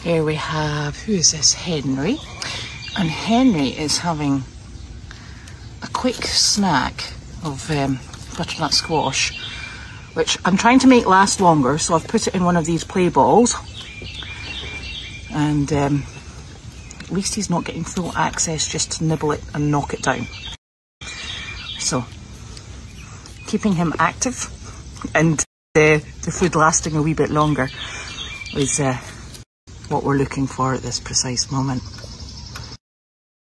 Here we have, who is this? Henry. And Henry is having a quick snack of butternut squash, which I'm trying to make last longer, so I've put it in one of these play balls. And at least he's not getting full access just to nibble it and knock it down. So, keeping him active and the food lasting a wee bit longer is what we're looking for at this precise moment.